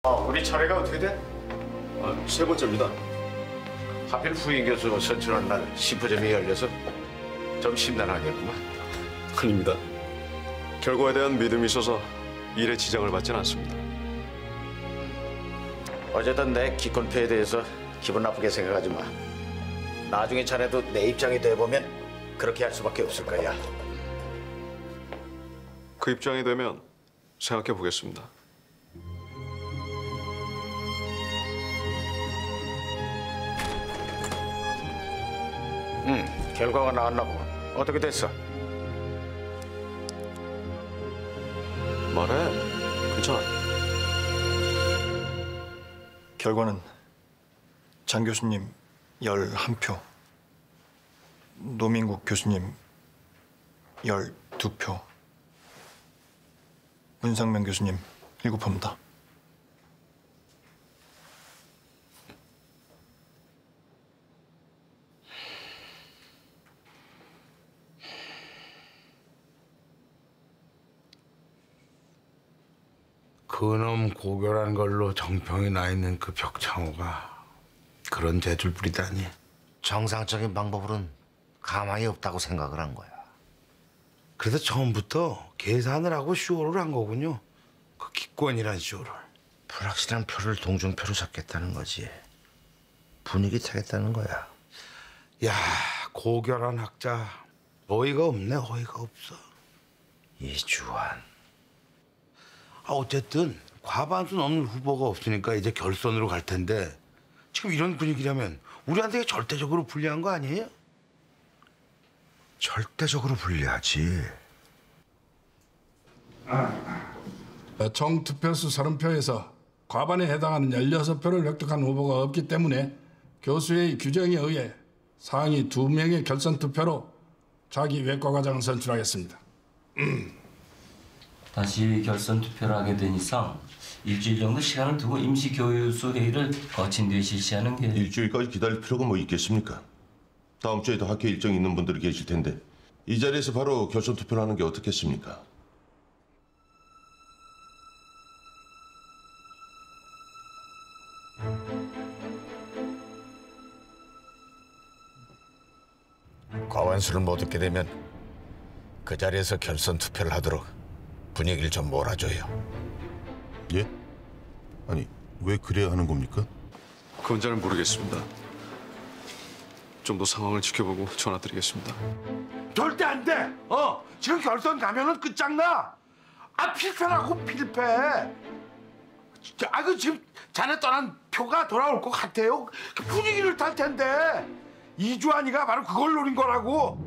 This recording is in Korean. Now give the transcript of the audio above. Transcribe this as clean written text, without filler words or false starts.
우리 차례가 어떻게 돼? 세 번째입니다. 하필 후임 교수 선출하는 날 심포점이 열려서 좀 심란하겠구만. 아닙니다. 결과에 대한 믿음이 있어서 일에 지장을 받지는 않습니다. 어쨌든 내 기권표에 대해서 기분 나쁘게 생각하지 마. 나중에 자네도 내 입장이 돼보면 그렇게 할 수밖에 없을 거야. 그 입장이 되면 생각해 보겠습니다. 결과가 나왔나 보군. 어떻게 됐어? 말해. 괜찮아. 결과는 장 교수님 11표, 노민국 교수님 12표, 문상명 교수님 7표입니다. 그놈 고결한 걸로 정평이 나 있는 그 벽창호가 그런 재주를 부리다니. 정상적인 방법으로는 가망이 없다고 생각을 한 거야. 그래서 처음부터 계산을 하고 쇼를 한 거군요. 그 기권이란 쇼를. 불확실한 표를 동중표로 잡겠다는 거지. 분위기 타겠다는 거야. 야, 고결한 학자. 어이가 없네, 어이가 없어. 이주환. 어쨌든 과반수 넘는 후보가 없으니까 이제 결선으로 갈 텐데 지금 이런 분위기라면 우리한테 절대적으로 불리한 거 아니에요? 절대적으로 불리하지. 총 투표수 30표에서 과반에 해당하는 16표를 획득한 후보가 없기 때문에 교수의 규정에 의해 상위 2명의 결선 투표로 자기 외과과장을 선출하겠습니다. 다시 결선 투표를 하게 된 이상 일주일 정도 시간을 두고 임시 교유수 회의를 거친 뒤에 실시하는 게 일주일까지 기다릴 필요가 뭐 있겠습니까? 다음 주에도 학회 일정이 있는 분들이 계실 텐데 이 자리에서 바로 결선 투표를 하는 게 어떻겠습니까? 과반수를 못 얻게 되면 그 자리에서 결선 투표를 하도록 분위기를 좀 몰아줘요. 예? 아니, 왜 그래야 하는 겁니까? 그건 잘 모르겠습니다. 좀 더 상황을 지켜보고 전화 드리겠습니다. 절대 안 돼! 지금 결선 가면은 끝장나! 필패라고, 필패! 그 지금 자네 떠난 표가 돌아올 것 같아요? 그 분위기를 탈 텐데! 이주환이가 바로 그걸 노린 거라고!